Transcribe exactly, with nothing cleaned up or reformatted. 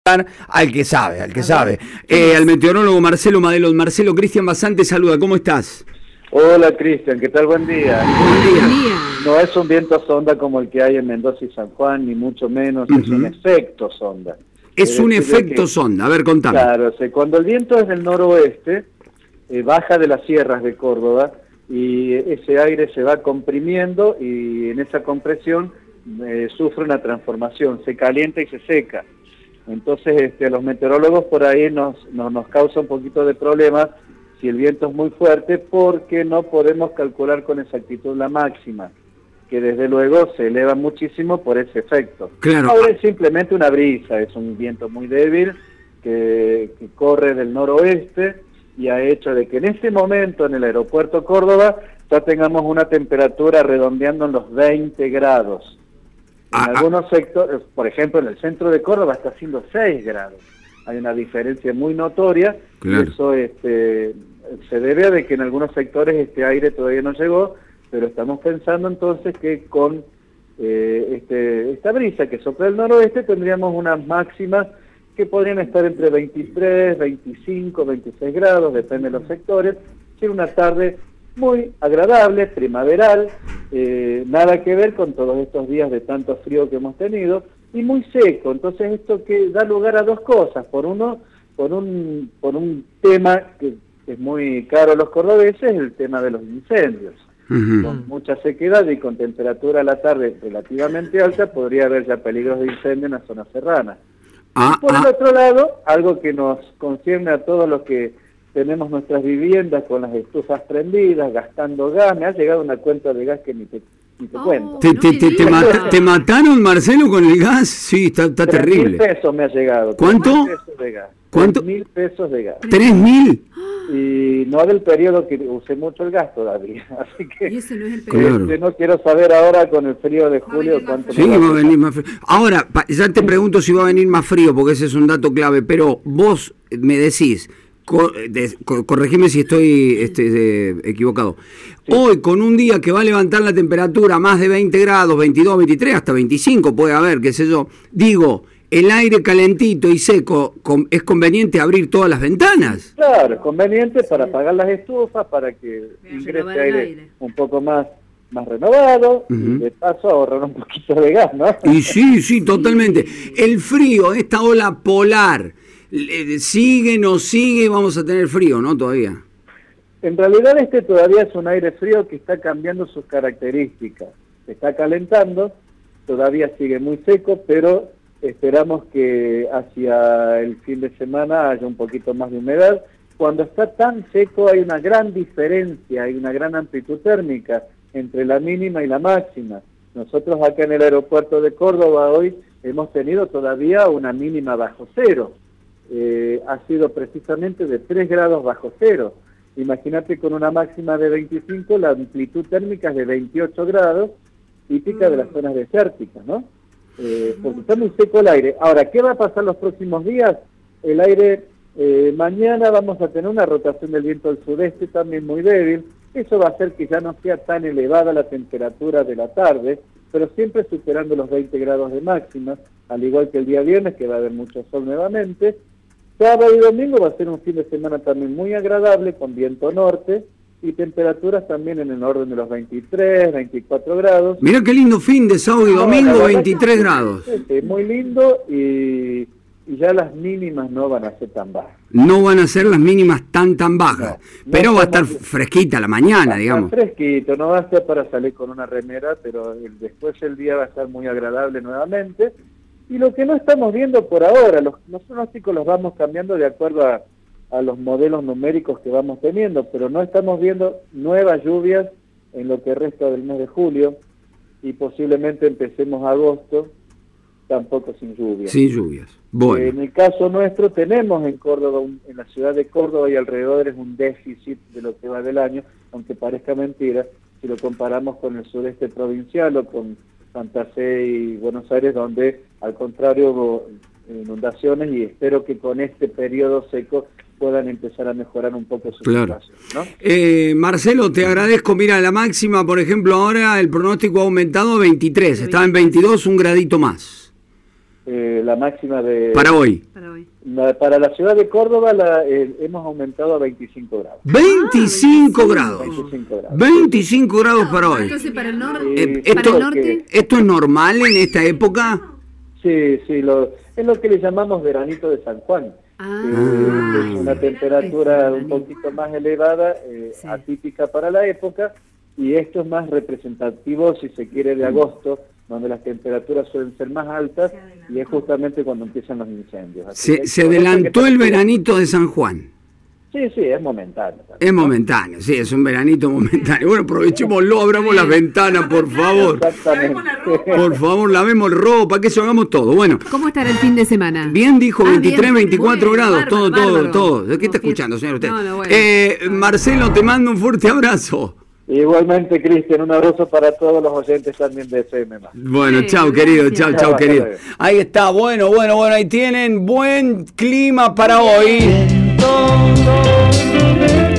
Al que sabe, al que sabe. Eh, al meteorólogo Marcelo Madelo. Marcelo, Cristian Bazán te saluda, ¿cómo estás? Hola Cristian, ¿qué tal? Buen día. Buen día. No es un viento sonda como el que hay en Mendoza y San Juan, ni mucho menos, uh-huh. Es un efecto sonda. Es, es un efecto que, sonda, a ver, contame. Claro, o sea, cuando el viento es del noroeste, eh, baja de las sierras de Córdoba y ese aire se va comprimiendo y en esa compresión eh, sufre una transformación, se calienta y se seca. Entonces este, a los meteorólogos por ahí nos, nos, nos causa un poquito de problemas si el viento es muy fuerte, porque no podemos calcular con exactitud la máxima, que desde luego se eleva muchísimo por ese efecto. Claro. Ahora es simplemente una brisa, es un viento muy débil que, que corre del noroeste y ha hecho de que en este momento en el aeropuerto Córdoba ya tengamos una temperatura redondeando en los veinte grados. En ah, algunos sectores, por ejemplo en el centro de Córdoba está haciendo seis grados. Hay una diferencia muy notoria, claro. Y eso este, se debe a de que en algunos sectores este aire todavía no llegó, pero estamos pensando entonces que con eh, este, esta brisa que sopla del noroeste tendríamos unas máximas que podrían estar entre veintitrés, veinticinco, veintiséis grados, depende de los sectores. Tiene una tarde muy agradable, primaveral, eh, nada que ver con todos estos días de tanto frío que hemos tenido, y muy seco. Entonces esto que da lugar a dos cosas. Por uno, por un, por un tema que es muy caro a los cordobeses, el tema de los incendios. Uh-huh. Con mucha sequedad y con temperatura a la tarde relativamente alta, podría haber ya peligros de incendio en la zona serrana. Ah, y por ah. el otro lado, algo que nos concierne a todos los que tenemos nuestras viviendas con las estufas prendidas, gastando gas. Me ha llegado una cuenta de gas que ni te, ni te oh, cuento. ¿Te, te, te, te, mat ¿Te mataron, Marcelo, con el gas? Sí, está, está terrible. Tres mil pesos me ha llegado. ¿Cuánto? Tres pesos de gas. ¿Cuánto? Tres mil pesos de gas. ¿Tres mil? Y no del periodo que usé mucho el gas todavía. Así que y ese no, es el periodo. Este, no quiero saber ahora con el frío de julio cuánto. Sí, va a venir más frío. Ahora, ya te pregunto si va a venir más frío, porque ese es un dato clave, pero vos me decís, Co de, co corregime si estoy este, de, equivocado. Sí. Hoy, con un día que va a levantar la temperatura más de veinte grados, veintidós, veintitrés, hasta veinticinco puede haber, qué sé yo, digo, el aire calentito y seco, con, ¿es conveniente abrir todas las ventanas? Claro, es conveniente para apagar las estufas, para que ingrese aire, aire un poco más, más renovado, uh-huh. Y de paso ahorrar un poquito de gas, ¿no? Y sí, sí, totalmente. El frío, esta ola polar, ¿sigue, no sigue? Vamos a tener frío, ¿no? Todavía. En realidad este todavía es un aire frío que está cambiando sus características. Se está calentando, todavía sigue muy seco, pero esperamos que hacia el fin de semana haya un poquito más de humedad. Cuando está tan seco hay una gran diferencia, hay una gran amplitud térmica entre la mínima y la máxima. Nosotros acá en el aeropuerto de Córdoba hoy hemos tenido todavía una mínima bajo cero. Eh, ha sido precisamente de tres grados bajo cero. Imagínate con una máxima de veinticinco, la amplitud térmica es de veintiocho grados, típica de las zonas desérticas, ¿no? Eh, porque está muy seco el aire. Ahora, ¿qué va a pasar los próximos días? El aire, eh, mañana vamos a tener una rotación del viento del sudeste también muy débil. Eso va a hacer que ya no sea tan elevada la temperatura de la tarde, pero siempre superando los veinte grados de máxima, al igual que el día viernes, que va a haber mucho sol nuevamente. Sábado y domingo va a ser un fin de semana también muy agradable, con viento norte y temperaturas también en el orden de los veintitrés, veinticuatro grados. Mirá qué lindo fin de sábado y domingo, no, veintitrés grados. Sí, muy lindo, y, y ya las mínimas no van a ser tan bajas. No van a ser las mínimas tan tan bajas, no, pero no va a estar fresquita la mañana, digamos. Fresquito, no va a ser para salir con una remera, pero el, después el día va a estar muy agradable nuevamente. Y lo que no estamos viendo por ahora, los, los pronósticos los vamos cambiando de acuerdo a, a los modelos numéricos que vamos teniendo, pero no estamos viendo nuevas lluvias en lo que resta del mes de julio, y posiblemente empecemos agosto tampoco sin lluvias. Sin lluvias. Bueno. En el caso nuestro tenemos en Córdoba, un, en la ciudad de Córdoba y alrededores, un déficit de lo que va del año, aunque parezca mentira, si lo comparamos con el sureste provincial o con Santa Fe y Buenos Aires, donde al contrario hubo inundaciones, y espero que con este periodo seco puedan empezar a mejorar un poco su claro. situación, ¿no? Eh, Marcelo, te agradezco. Mira, la máxima, por ejemplo, ahora el pronóstico ha aumentado a veintitrés, estaba en veintidós, un gradito más. eh, la máxima de... Para hoy. Para hoy. La, para la ciudad de Córdoba la, eh, hemos aumentado a veinticinco grados. veinticinco Ah, grados. veinticinco grados. veinticinco grados para hoy. Entonces, para el, nor Eh, para esto- el norte... ¿Esto es normal en esta época? Sí, sí, lo, es lo que le llamamos veranito de San Juan. Ah, Eh, es una temperatura es un poquito más elevada, eh, Sí. atípica para la época, y esto es más representativo, si se quiere, de agosto, donde las temperaturas suelen ser más altas, y es justamente cuando empiezan los incendios. Así Se, que se por eso adelantó que- el veranito de San Juan. Sí, sí, es momentáneo. Es momentáneo, sí, es un veranito momentáneo. Bueno, aprovechémoslo, abramos las ventanas, por favor. Exactamente. Por favor, lavemos ropa, que eso hagamos todo. Bueno, ¿Cómo estará el fin de semana? bien dijo, Ah, veintitrés, bien. veinticuatro Muy bien, grados, bárbaro, todo, todo, bárbaro. todo. ¿Qué está No, escuchando, señor usted? no, no, bueno. Eh, Marcelo, te mando un fuerte abrazo. Igualmente, Cristian, un abrazo para todos los oyentes también de F M más. Bueno, Sí, chao, gracias. querido, chao, chao, Chao, hasta querido. luego. Ahí está, bueno, bueno, bueno, ahí tienen buen clima para hoy. Todo